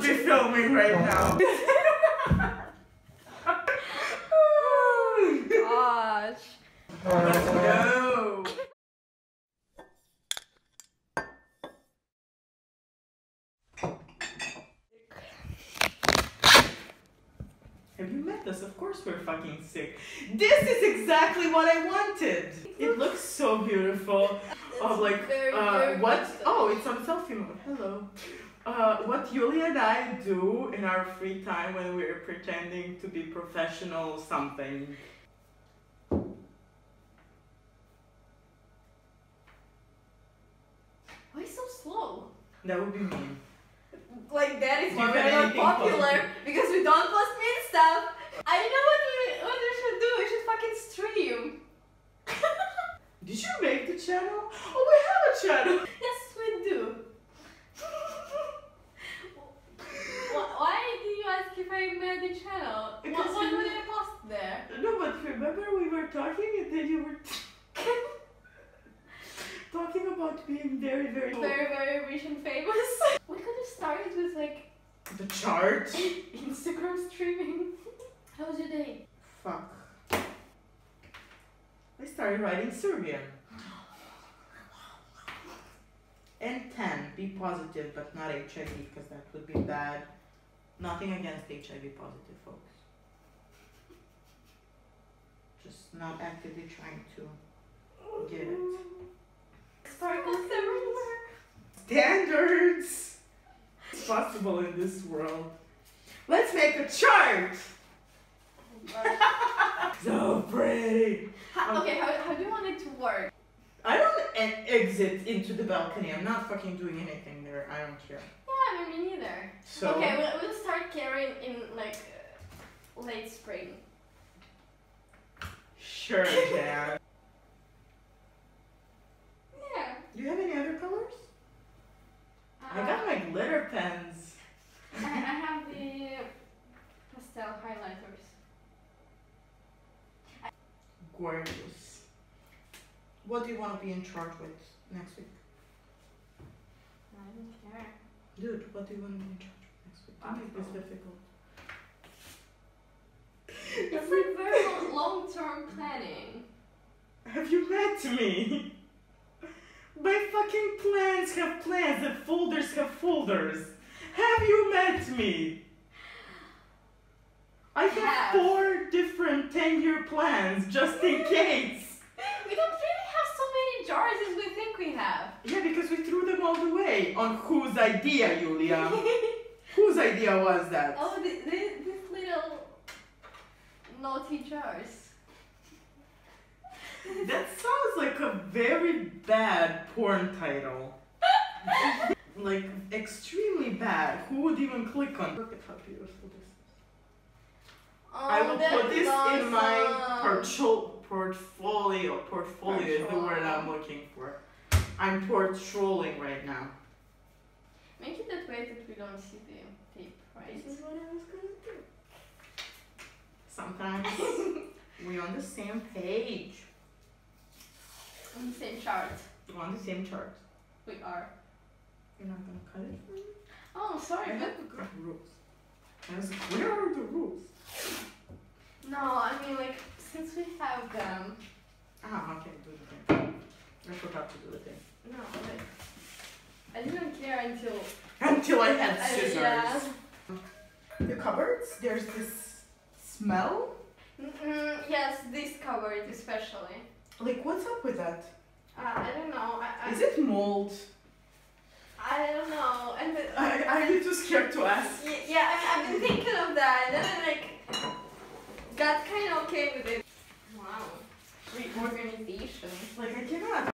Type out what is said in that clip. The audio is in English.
be filming right now. Oh gosh. Let's go. Have you met us? Of course we're fucking sick. This is exactly what I wanted. It looks so beautiful. Of like, very what? Oh, it's on selfie mode. Hello. What Yulia and I do in our free time when we're pretending to be professional something. Why so slow? That would be me. Like that is Do why you we're have not anything popular positive? because we don't post mean stuff. I know what we should do. We should fucking stream. Did you make the channel? Oh, we have a channel. Yes, we do. Why did you ask if I made the channel? Because What you- would I post there? No, but remember we were talking and then you were talking about being very, very Very rich and famous. We could have started with like the chart. Instagram streaming. How was your day? Fuck. I started writing Serbian. And 10, be positive but not HIV because that would be bad. Nothing against HIV positive folks. Just not actively trying to get it. Sparkles everywhere. Standards! It's possible in this world. Let's make a chart! So pretty! Okay, how do you want it to work? I don't exit into the balcony. I'm not fucking doing anything there. I don't care. Yeah, me neither. So Okay, we'll start caring in like late spring. sure, Jan. Yeah. Do you have any other colors? I got my glitter pens. I have the pastel highlighters. Gorgeous. What do you want to be in charge with next week? I don't care. Dude, what do you want to be in charge with next week? Don't make this difficult. It's like very long-term planning. Have you met me? My fucking plans have plans and folders have folders. Have you met me? I have Have. 4 different 10-year plans just in case. We don't really have so many jars as we think we have. Yeah, because we threw them all away. On whose idea, Yulia? Whose idea was that? Oh, these little naughty jars. That sounds like a very bad porn title. Like, extremely bad. Who would even click on? Look at how beautiful this is. Oh, I will that's put this in my awesome. portfolio. Portfolio is the word I'm looking for. I'm portrolling right now. Make it that way that we don't see the tape, right? This is what I was gonna do. Sometimes we're on the same page. On the same chart. We're on the same chart. We are. You're not gonna cut it for me? Oh, sorry. I have the rules. I was like, where are the rules? No, I mean like since we have them. Ah, okay, do the thing. I forgot to do the thing. No, like I didn't care until. Until I had scissors. Yeah. The cupboards, there's this smell. Yes, this cupboard especially. Like, what's up with that? I don't know. Is it mold? I don't know. And Are you too scared to ask? yeah, I've been thinking of that, and then I like got kind of okay with it. Wow, reorganization. Like, I cannot.